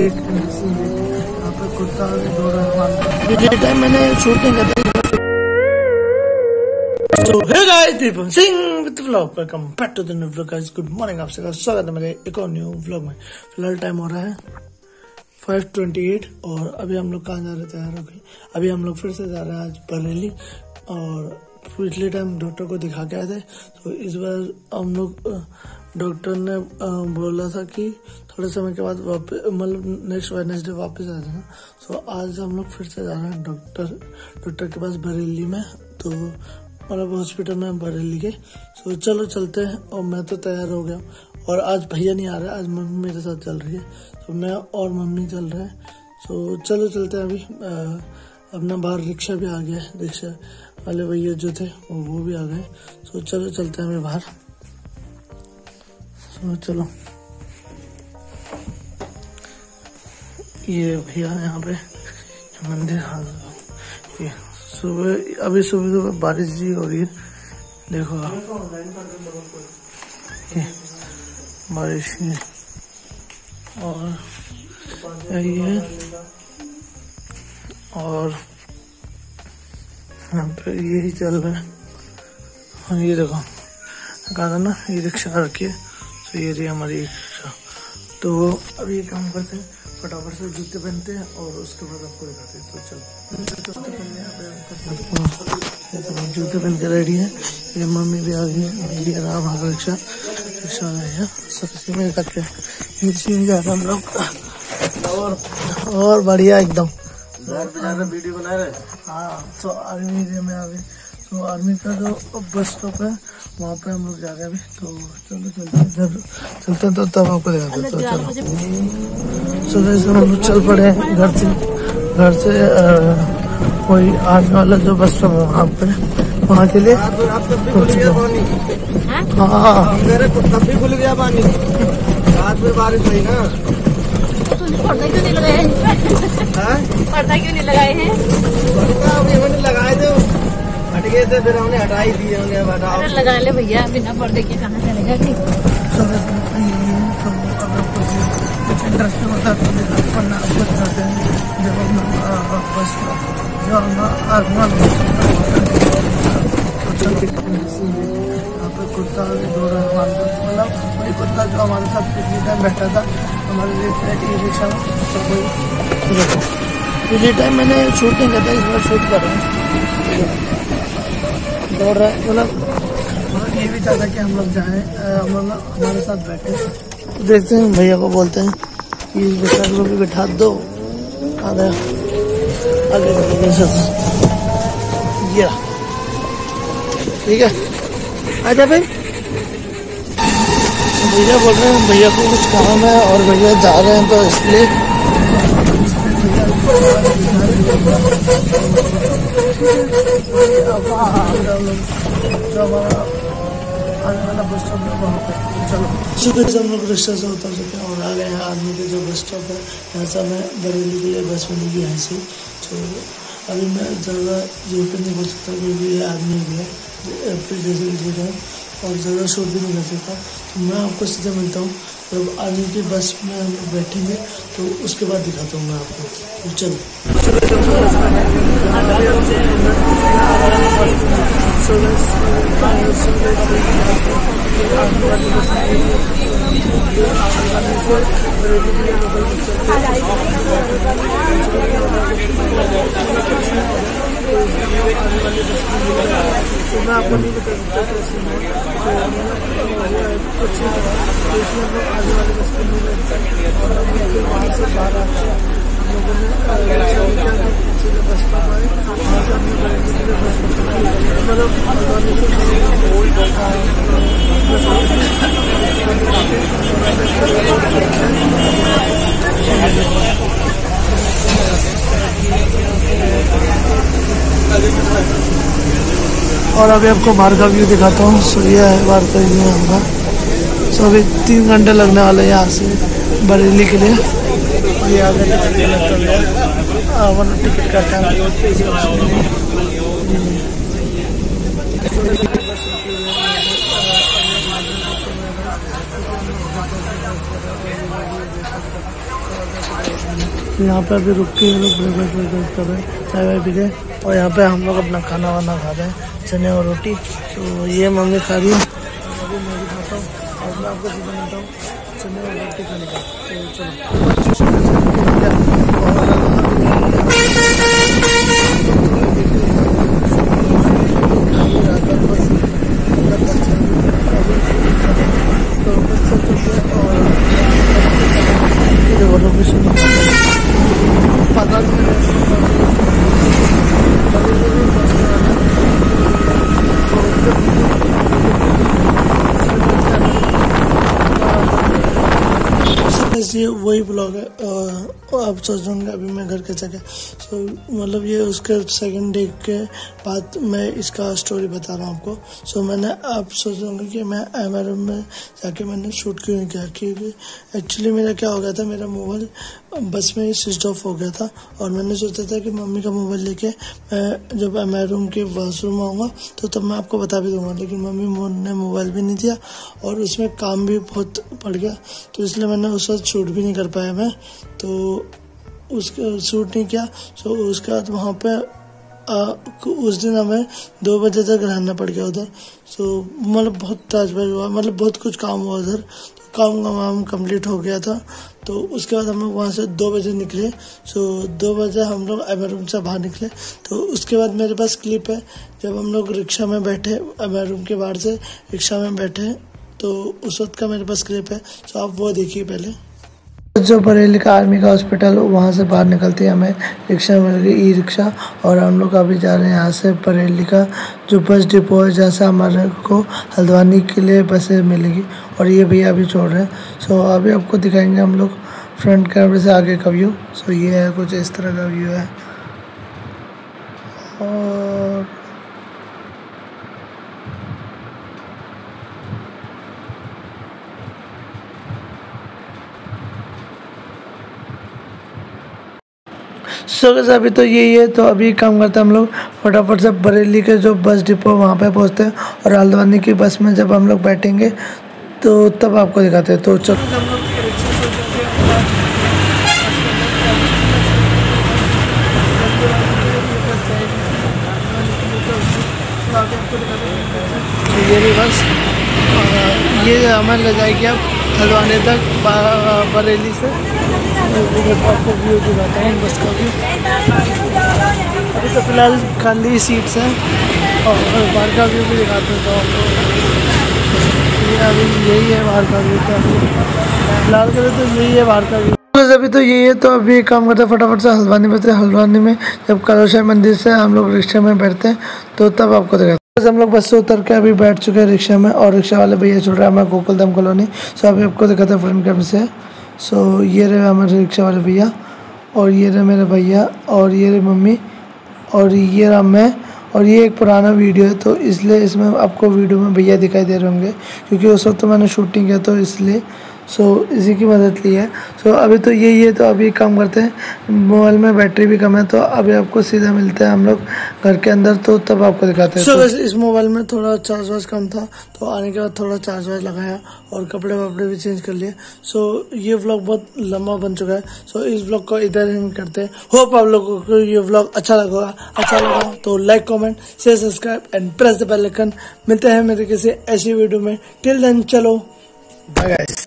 यहाँ पे कुत्ता दौड़ रहा है, मैंने शूटिंग कर दी। So hey guys, Deepak Singh with vlog, welcome back to the new vlog guys. Good morning, आप सबका स्वागत है मेरे एक और न्यू व्लॉग में। फिलहाल टाइम हो रहा है 5:28 और अभी हम लोग कहाँ जा रहे हैं, तैयार हो गए। अभी हम लोग फिर से जा रहे हैं आज बरेली, और पिछले टाइम डॉक्टर को दिखा के आए थे, तो इस बार हम लोग डॉक्टर ने बोला था कि थोड़े समय के बाद वापस, मतलब नेक्स्ट वेडनेसडे वापस आ जाना। तो आज हम लोग फिर से जा रहे हैं डॉक्टर के पास बरेली में, तो मतलब हॉस्पिटल में बरेली के। तो चलो चलते हैं। और मैं तो तैयार हो गया, और आज भैया नहीं आ रहा है, आज मम्मी मेरे साथ चल रही है, तो मैं और मम्मी चल रहे हैं। तो चलो चलते हैं। अभी अपना बाहर रिक्शा भी आ गया है, रिक्शा वाले भैया जो थे वो भी आ गए। तो चलो चलते हैं अभी बाहर। तो चलो, ये भैया यहाँ पे मंदिर, ये सुबह, अभी सुबह बारिश जी हो रही है, देखो आप, ये बारिश की, और यही है। और यहाँ पे यही चल रहा है। और ये देखो, कहा था ना ये रिक्शा रखी है, तो ये रही हमारी रिक्शा। तो अभी ये काम करते हैं, फटाफट से जूते पहनते हैं और उसके बाद आपको दिखाते हैं। तो चलो जूते पहन के रेडी है। ये मम्मी भी आ गई है, ये रहा हमारा रिक्शा आ गया है। सबसे में तक इसी जा रहे हम लोग, और बढ़िया एकदम वीडियो बना रहे। हाँ, तो आर्मी एरिया में आ गए। तो आर्मी का जो बस स्टॉप है वहाँ पे हम लोग जा रहे हैं अभी। तो चलो चलते हैं, जब चलते हैं तो तब आपको दिखाते हैं। तो चलो सुबह हम लोग चल पड़े हैं घर से कोई आर्मी वाला जो बस स्टॉप है वहाँ पे, वहाँ के लिए। हाँ, तब भी खुल गया पानी, रात में बारिश हुई ना। पर्दा क्यों नहीं लगाए हैं? पर्दा क्यों नहीं लगाए हैं? पर्दा अभी हमने लगाए थे, हट गए थे, फिर हमने हटा ही दिए। अरे लगा ले भैया, बिना पर्दे के कहाँ चलेगा कि? यहाँ पे कुत्ता दौड़ रहा है, मतलब वही कुत्ता जो हमारे साथ पिछले टाइम बैठा था हमारे रिक्शा में। पिछले टाइम मैंने शूट नहीं करता, इस बार शूट कर रहा हूँ। दौड़ रहा है, मतलब ये भी चाहता कि हम लोग जाएँ, हमारे साथ बैठे। देखते हैं, भैया को बोलते हैं कि बच्चा को भी बैठा दो। आगे ठीक है, आजा भाई। भैया बोल रहे हैं, भैया को कुछ काम है और भैया जा रहे हैं, तो इसलिए जो हमारा आने वाला बस स्टॉप है वहाँ पे। चलो सुबह से हम लोग रिक्शा से उतर चुके हैं और आ गए हैं आर्मी के जो बस स्टॉप है। यहाँ से हमें बरेली के लिए बस मिलेगी यहाँ से। तो अभी मैं ज़्यादा जोर पर नहीं बोल सकता क्योंकि ये आदमी भी है, फिर जैसे भी है, और ज़्यादा शोर भी नहीं कर सकता। तो मैं आपको सीधे मिलता हूँ जब आर्मी की बस में हम लोग बैठेंगे, तो उसके बाद दिखाता हूँ मैं आपको। तो चलो मैं आपको नहीं बता सकता कैसे कुछ आगे वाले बस में नहीं लगता, और हम फिर वहाँ से बाहर आते हैं। हम लोगों ने पीछे बस स्टॉप आए, वहाँ से हमने बरेली के लिए बस पकड़ी, और अभी आपको बाहर का व्यू दिखाता हूँ। सो ये है बाहर का व्यू होगा। सो अभी 3 घंटे लगने वाले हैं यहाँ से बरेली के लिए। ये आगे टिकट काटा है। तो यहाँ पे अभी रुक के ये लोग ब्रेकफास्ट कर रहे हैं, चाय वाय पी रहे हैं। और यहाँ पे हम लोग अपना खाना वाना खा रहे हैं, चने और रोटी। तो ये मम्मी खा रही है, अभी मैं भी खाता हूँ और मैं आपको भी बनाता हूँ चने और रोटी खाने का। तो ये वही ब्लॉग है। आप सोच रहे होंगे अभी मैं घर कैसे गया। सो मतलब ये उसके सेकंड डे के बाद मैं इसका स्टोरी बता रहा हूँ आपको। सो मैंने आप सोच रहे होंगे कि मैं एमआरएम में जाके मैंने शूट क्यों नहीं किया, क्योंकि एक्चुअली मेरा क्या हो गया था, मेरा मोबाइल बस में ही स्विच ऑफ हो गया था। और मैंने सोचा था कि मम्मी का मोबाइल लेके मैं जब एमआरएम के वॉशरूम आऊँगा तो तब मैं आपको बता भी दूंगा, लेकिन मम्मी ने मोबाइल भी नहीं दिया और उसमें काम भी बहुत पड़ गया। तो इसलिए मैंने उस वक्त शूट भी नहीं कर पाया मैं, तो उसका शूट नहीं किया। सो उसके बाद वहाँ पे उस दिन हमें 2 बजे तक रहना पड़ गया उधर। सो मतलब बहुत ताजबाज हुआ, मतलब बहुत कुछ काम हुआ उधर। तो काम कंप्लीट हो गया था। तो उसके बाद हम लोग वहाँ से 2 बजे निकले। सो 2 बजे हम लोग एमआरएम से बाहर निकले। तो उसके बाद मेरे पास क्लिप है जब हम लोग रिक्शा में बैठे, एमआरएम के बाहर से रिक्शा में बैठे, तो उस वक्त का मेरे पास क्लिप है। सो आप वो देखिए पहले। जो बरेली का आर्मी का हॉस्पिटल, वहाँ से बाहर निकलती है हमें रिक्शा मिल गई, ई रिक्शा। और हम लोग अभी जा रहे हैं यहाँ से बरेली का जो बस डिपो है, जहाँ से हमारे को हल्द्वानी के लिए बसें मिलेगी। और ये भैया अभी छोड़ रहे हैं। सो अभी आपको दिखाएंगे हम लोग फ्रंट कैमरे से आगे का व्यू। सो ये है कुछ इस तरह का व्यू है। और अभी तो यही है। तो अभी काम करते हैं हम लोग फटाफट से बरेली के जो बस डिपो वहाँ पे पहुँचते हैं और हल्द्वानी की बस में जब हम लोग बैठेंगे तो तब आपको दिखाते हैं। तो चलो ये भी बस, ये हमें ले जाएगी अब हल्द्वानी तक बरेली से। आपको व्यू दिखाता हूँ बस का व्यू। अभी तो फिलहाल खाली सीट्स हैं और बाहर का व्यू भी दिखाते हैं। तो ये अभी यही है बाहर का व्यू। तो फिलहाल के लिए तो यही है बाहर का व्यू। अभी तो यही है। तो अभी काम करते हैं फटाफट से हल्द्वानी में। हल्द्वानी में जब करोशा मंदिर से हम लोग रिक्शा में बैठते हैं तो तब आपको दिखाते हैं। हम लोग बस से उतर के अभी बैठ चुके हैं रिक्शा में और रिक्शा वाले भैया छोड़ रहे हैं हमें गोकुलधाम कॉलोनी। सो अभी आपको दिखाते हैं फ्रंट कैमरे से। सो ये रहे हमारे रिक्शा वाले भैया और ये रहे मेरे भैया और ये रहे मम्मी और ये रहा मैं। और ये एक पुराना वीडियो है तो इसलिए इसमें आपको वीडियो में भैया दिखाई दे रहे होंगे, क्योंकि उस वक्त तो मैंने शूटिंग किया तो इसलिए। सो इसी की मदद ली है। सो अभी तो यही है। तो अभी काम करते हैं, मोबाइल में बैटरी भी कम है तो अभी आपको सीधा मिलते हैं हम लोग घर के अंदर, तो तब आपको दिखाते हैं। तो इस मोबाइल में थोड़ा चार्ज वार्ज कम था तो आने के बाद थोड़ा चार्ज वार्ज लगाया और कपड़े वपड़े भी चेंज कर लिए। सो ये व्लॉग बहुत लंबा बन चुका है। सो इस व्लॉग को इधर ही करते हैं। होप आप लोगों को ये व्लॉग अच्छा लगा तो like comment share subscribe and press the bell icon. मिलते हैं मेरे किसी ऐसी वीडियो में। टिल देन चलो बाय गाइस।